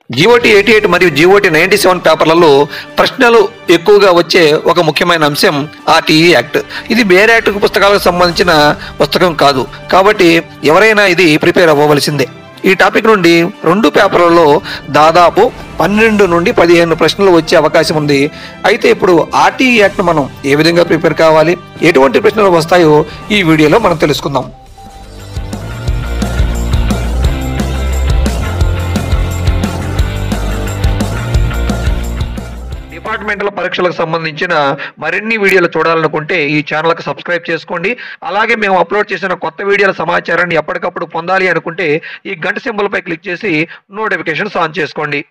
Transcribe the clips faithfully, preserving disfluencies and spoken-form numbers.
GOT eighty eight మరియు GOT ninety seven పేపర్లలో ప్రశ్నలు ఎక్కువగా వచ్చే ఒక ముఖ్యమైన అంశం ఆర్టీఈ యాక్ట్. ఇది వేరే యాక్ట్ పుస్తకాలకు సంబంధించిన పుస్తకం కాదు, కాబట్టి ఎవరైనా ఇది ప్రిపేర్ అవ్వవలసిందే. ఈ టాపిక్ నుండి రెండు పేపర్లలో దాదాపు పన్నెండు నుండి పదిహేను ప్రశ్నలు వచ్చే అవకాశం ఉంది. అయితే ఇప్పుడు ఆర్టీఈ యాక్ట్ మనం ఏ విధంగా ప్రిపేర్ కావాలి, ఎటువంటి ప్రశ్నలు వస్తాయో ఈ వీడియోలో మనం తెలుసుకుందాం. డిపార్ట్మెంటల్ పరీక్షలకు సంబంధించిన మరిన్ని వీడియోలు చూడాలనుకుంటే ఈ ఛానల్కి సబ్స్క్రైబ్ చేసుకోండి. అలాగే మేము అప్లోడ్ చేసిన కొత్త వీడియోల సమాచారాన్ని ఎప్పటికప్పుడు పొందాలి అనుకుంటే ఈ గంట సింబల్ పై క్లిక్ చేసి నోటిఫికేషన్స్ ఆన్ చేసుకోండి.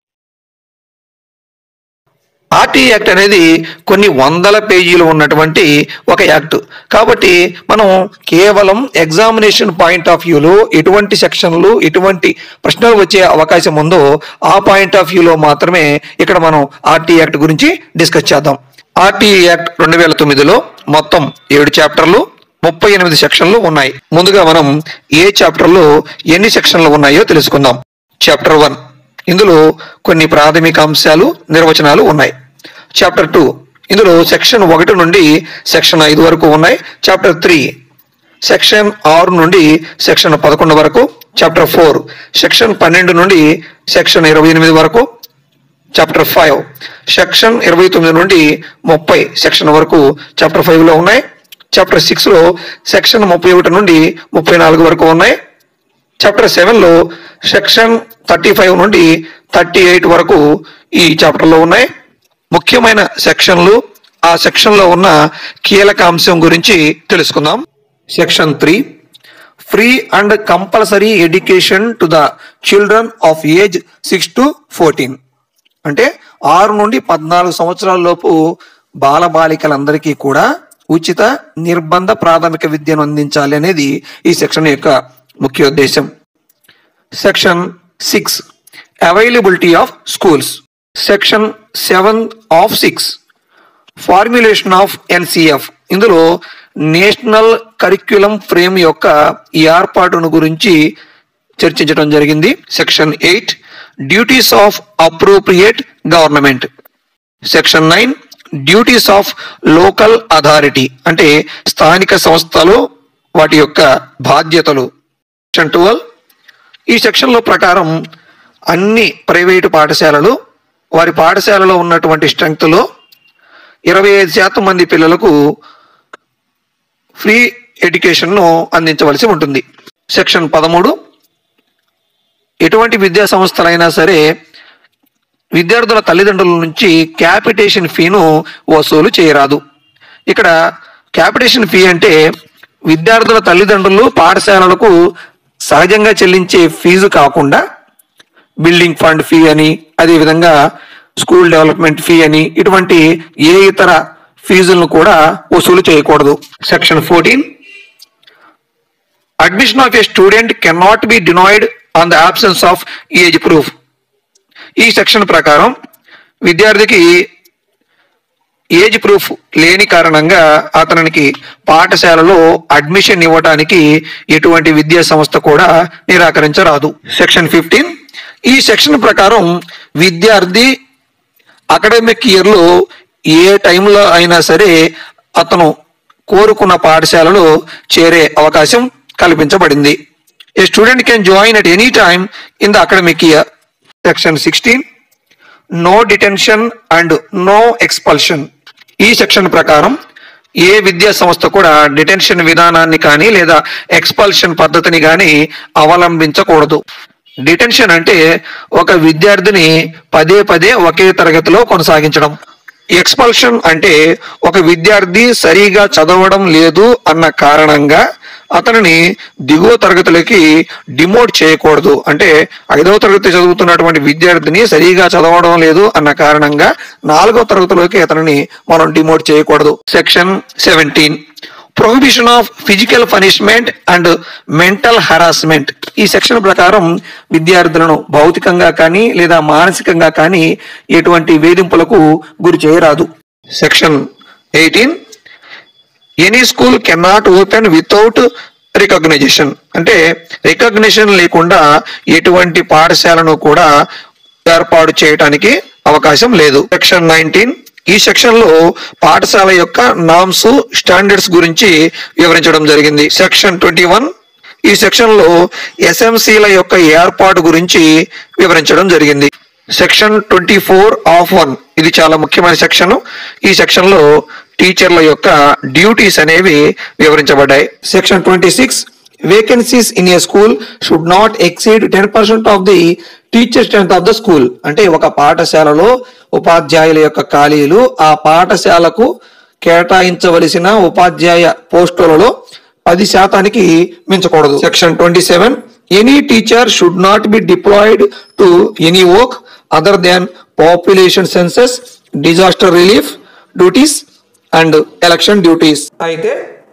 ఆర్టీఈ యాక్ట్ అనేది కొన్ని వందల పేజీలు ఉన్నటువంటి ఒక యాక్ట్. కాబట్టి మనం కేవలం ఎగ్జామినేషన్ పాయింట్ ఆఫ్ వ్యూలో ఎటువంటి సెక్షన్లు ఎటువంటి ప్రశ్నలు వచ్చే అవకాశం ఉందో ఆ పాయింట్ ఆఫ్ వ్యూలో మాత్రమే ఇక్కడ మనం ఆర్టీఈ యాక్ట్ గురించి డిస్కస్ చేద్దాం. ఆర్టీఈ యాక్ట్ రెండు వేల తొమ్మిదిలో మొత్తం ఏడు చాప్టర్లు, ముప్పై ఎనిమిది సెక్షన్లు ఉన్నాయి. ముందుగా మనం ఏ చాప్టర్లో ఎన్ని సెక్షన్లు ఉన్నాయో తెలుసుకుందాం. చాప్టర్ వన్, ఇందులో కొన్ని ప్రాథమిక అంశాలు, నిర్వచనాలు ఉన్నాయి. చాప్టర్ టూ, ఇందులో సెక్షన్ ఒకటి నుండి సెక్షన్ ఐదు వరకు ఉన్నాయి. చాప్టర్ త్రీ, సెక్షన్ ఆరు నుండి సెక్షన్ పదకొండు వరకు. చాప్టర్ ఫోర్, సెక్షన్ పన్నెండు నుండి సెక్షన్ ఇరవై ఎనిమిది వరకు. చాప్టర్ ఫైవ్, సెక్షన్ ఇరవై తొమ్మిది నుండి ముప్పై సెక్షన్ వరకు చాప్టర్ ఫైవ్ లో ఉన్నాయి. చాప్టర్ సిక్స్ లో సెక్షన్ ముప్పై ఒకటి నుండి ముప్పై నాలుగు వరకు ఉన్నాయి. చాప్టర్ సెవెన్ లో సెక్షన్ థర్టీ ఫైవ్ నుండి థర్టీ ఎయిట్ వరకు ఈ చాప్టర్లో ఉన్నాయి. ముఖ్యమైన సెక్షన్లు, ఆ సెక్షన్లో ఉన్న కీలక అంశం గురించి తెలుసుకుందాం. Section three, free and compulsory education to the children of age six to fourteen. అంటే ఆరు నుండి పద్నాలుగు సంవత్సరాల లోపు బాలబాలికలందరికీ కూడా ఉచిత నిర్బంధ ప్రాథమిక విద్యను అందించాలి అనేది ఈ సెక్షన్ యొక్క ముఖ్య ఉద్దేశం. Section six, availability of schools. Section seven of six, formulation of NCF. ఇందులో నేషనల్ కరిక్యులం ఫ్రేమ్ యొక్క ఏర్పాటును గురించి చర్చించడం జరిగింది. Section eight, duties of appropriate government. Section nine, duties of local authority, అంటే స్థానిక సంస్థలు వాటి యొక్క బాధ్యతలు. సెక్షన్ ట్వెల్వ్, ఈ సెక్షన్లో ప్రకారం అన్ని ప్రైవేటు పాఠశాలలు వారి పాఠశాలలో ఉన్నటువంటి స్ట్రెంగ్త్లో ఇరవై ఐదు శాతం మంది పిల్లలకు ఫ్రీ ఎడ్యుకేషన్ను అందించవలసి ఉంటుంది. సెక్షన్ పదమూడు, ఎటువంటి విద్యా సంస్థలైనా సరే విద్యార్థుల తల్లిదండ్రుల నుంచి క్యాపిటేషన్ ఫీను వసూలు చేయరాదు. ఇక్కడ క్యాపిటేషన్ ఫీ అంటే విద్యార్థుల తల్లిదండ్రులు పాఠశాలలకు సహజంగా చెల్లించే ఫీజు కాకుండా బిల్డింగ్ ఫండ్ ఫీ అని, అదేవిధంగా స్కూల్ డెవలప్మెంట్ ఫీ అని, ఇటువంటి ఏ ఇతర ఫీజులను కూడా వసూలు చేయకూడదు. Section fourteen, admission of a student can not be denied on the absence of age proof. ఈ సెక్షన్ ప్రకారం విద్యార్థికి ఏజ్ ప్రూఫ్ లేని కారణంగా అతనికి పాఠశాలలో అడ్మిషన్ ఇవ్వడానికి ఎటువంటి విద్యా సంస్థ కూడా నిరాకరించరాదు. సెక్షన్ ఫిఫ్టీన్, ఈ సెక్షన్ ప్రకారం విద్యార్థి అకాడమిక్ ఇయర్లో ఏ టైంలో అయినా సరే అతను కోరుకున్న పాఠశాలలో చేరే అవకాశం కల్పించబడింది. A student can join at any time in the academic year. Section sixteen, no detention and no expulsion. ఈ సెక్షన్ ప్రకారం ఏ విద్యా సంస్థ కూడా డిటెన్షన్ విధానాన్ని కానీ లేదా ఎక్స్పల్షన్ పద్ధతిని కానీ అవలంబించకూడదు. డిటెన్షన్ అంటే ఒక విద్యార్థిని పదే పదే ఒకే తరగతిలో కొనసాగించడం. ఎక్స్పల్షన్ అంటే ఒక విద్యార్థి సరిగా చదవడం లేదు అన్న కారణంగా అతనిని దిగువ తరగతులకి డిమోట్ చేయకూడదు. అంటే ఐదవ తరగతి చదువుతున్నటువంటి విద్యార్థిని సరిగా చదవడం లేదు అన్న కారణంగా నాలుగవ తరగతిలోకి అతనిని మనం డిమోట్ చేయకూడదు. Section seventeen, prohibition of physical punishment and mental harassment. ఈ సెక్షన్ ప్రకారం విద్యార్థులను భౌతికంగా కానీ లేదా మానసికంగా కానీ ఎటువంటి వేధింపులకు గురి చేయరాదు. Section eighteen, any school can not open without recognisation. అంటే రికగ్నిషన్ లేకుండా ఎటువంటి పాఠశాలను కూడా ఏర్పాటు చేయడానికి అవకాశం లేదు. సెక్షన్ నైన్టీన్, ఈ సెక్షన్ లో పాఠశాల యొక్క నామ్స్, స్టాండర్డ్స్ గురించి వివరించడం జరిగింది. సెక్షన్ ట్వంటీ వన్, ఈ సెక్షన్ లో ఎస్ఎంసీల యొక్క ఏర్పాటు గురించి వివరించడం జరిగింది. Section twenty four of one, ఇది చాలా ముఖ్యమైన సెక్షన్. ఈ సెక్షన్ లో టీచర్ల యొక్క డ్యూటీస్ అనేవి వివరించబడ్డాయి. Section twenty six, vacancies in a school should not exceed ten percent of the teacher strength of the school. అంటే ఒక పాఠశాలలో ఉపాధ్యాయుల యొక్క ఖాళీలు ఆ పాఠశాలకు కేటాయించవలసిన ఉపాధ్యాయ పోస్టులలో పది శాతానికి మించకూడదు. Section twenty seven, any teacher should not be deployed to any work other than population census, disaster relief duties and election duties. అయితే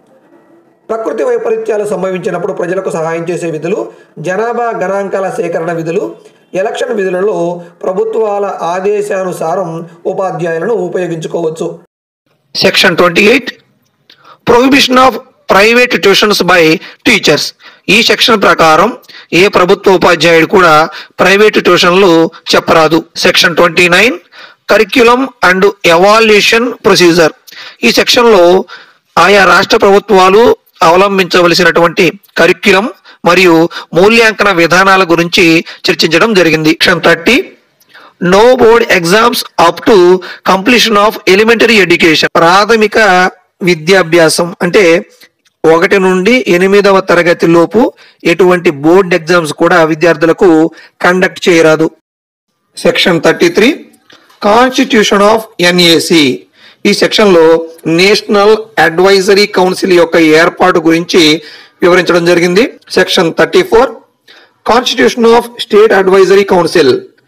ప్రకృతి వైపరీత్యాలు సంభవించినప్పుడు ప్రజలకు సహాయం చేసే విధులు, జనాభా గణాంకాల సేకరణ విధులు, ఎలక్షన్ విధులలో ప్రభుత్వాల ఆదేశానుసారం ఉపాధ్యాయులను ఉపయోగించుకోవచ్చు. Section twenty eight, prohibition of private tuitions by teachers. ఈ సెక్షన్ ప్రకారం ఏ ప్రభుత్వ ఉపాధ్యాయుడు కూడా ప్రైవేట్ ట్యూషన్లు చెప్పరాదు. Section twenty nine, curriculum and evaluation procedure. ఈ సెక్షన్ లో ఆయా రాష్ట్ర ప్రభుత్వాలు అవలంబించవలసినటువంటి కరిక్యులం మరియు మూల్యాంకన విధానాల గురించి చర్చించడం జరిగింది. Section thirty, no board exams up to completion of elementary education. ప్రాథమిక విద్యాభ్యాసం అంటే ఒకటి నుండి ఎనిమిదవ తరగతి లోపు ఎటువంటి బోర్డ్ ఎగ్జామ్స్ కూడా విద్యార్థులకు కండక్ట్ చేయరాదు. Section thirty three, constitution of NAC. ఈ సెక్షన్ లో నేషనల్ అడ్వైజరీ కౌన్సిల్ యొక్క ఏర్పాటు గురించి వివరించడం జరిగింది. Section thirty four, constitution of state advisory council.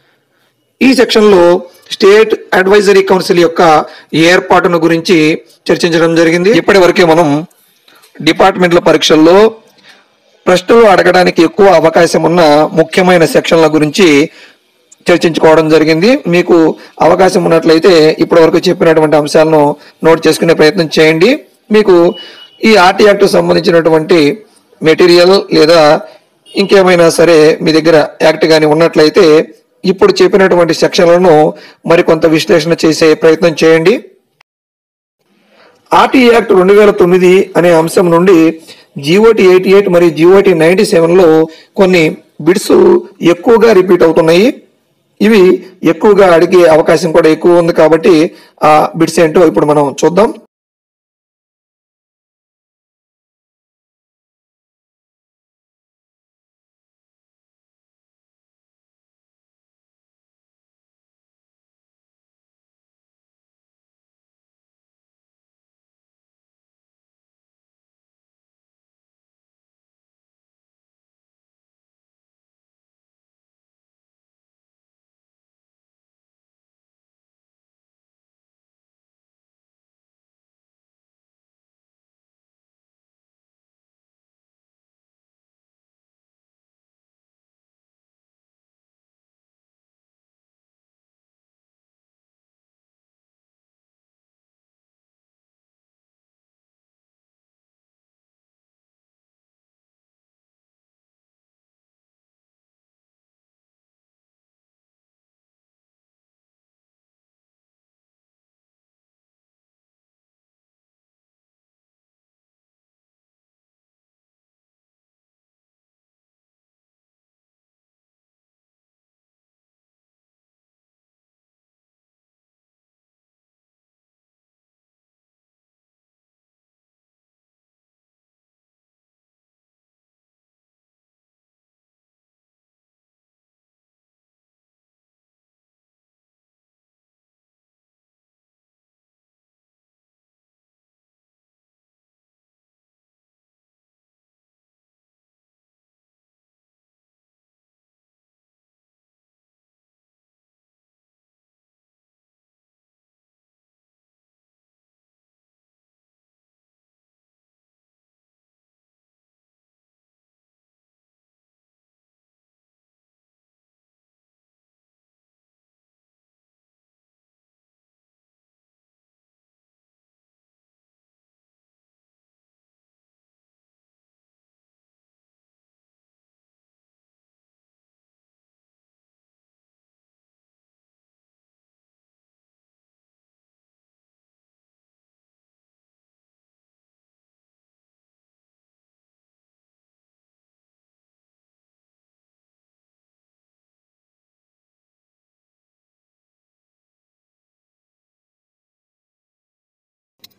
ఈ సెక్షన్ లో స్టేట్ అడ్వైజరీ కౌన్సిల్ యొక్క ఏర్పాటును గురించి చర్చించడం జరిగింది. ఇప్పటి వరకే మనం డిపార్ట్మెంట్ల పరీక్షల్లో ప్రశ్నలు అడగడానికి ఎక్కువ అవకాశం ఉన్న ముఖ్యమైన సెక్షన్ల గురించి చర్చించుకోవడం జరిగింది. మీకు అవకాశం ఉన్నట్లయితే ఇప్పటి వరకు చెప్పినటువంటి అంశాలను నోట్ చేసుకునే ప్రయత్నం చేయండి. మీకు ఈ ఆర్టీ యాక్ట్ సంబంధించినటువంటి మెటీరియల్ లేదా ఇంకేమైనా సరే మీ దగ్గర యాక్ట్ కానీ ఉన్నట్లయితే ఇప్పుడు చెప్పినటువంటి సెక్షన్లను మరికొంత విశ్లేషణ చేసే ప్రయత్నం చేయండి. ఆర్టీ యాక్ట్ రెండు వేల తొమ్మిది అనే అంశం నుండి జీఓటీ ఎయిటీ ఎయిట్ మరియు జీఓటీ నైన్టీ సెవెన్ లో కొన్ని బిట్స్ ఎక్కువగా రిపీట్ అవుతున్నాయి. ఇవి ఎక్కువగా అడిగే అవకాశం కూడా ఎక్కువ ఉంది కాబట్టి ఆ బిట్స్ ఏంటో ఇప్పుడు మనం చూద్దాం.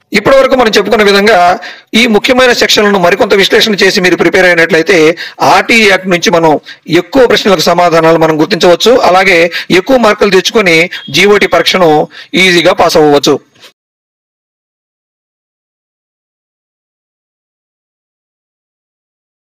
ఇప్పటి వరకు మనం చెప్పుకున్న విధంగా ఈ ముఖ్యమైన సెక్షన్లను మరికొంత విశ్లేషణ చేసి మీరు ప్రిపేర్ అయినట్లయితే ఆర్టీ యాక్ట్ నుంచి మనం ఎక్కువ ప్రశ్నలకు సమాధానాలు మనం గుర్తించవచ్చు. అలాగే ఎక్కువ మార్కులు తెచ్చుకొని జీఓటీ పరీక్షను ఈజీగా పాస్ అవ్వవచ్చు.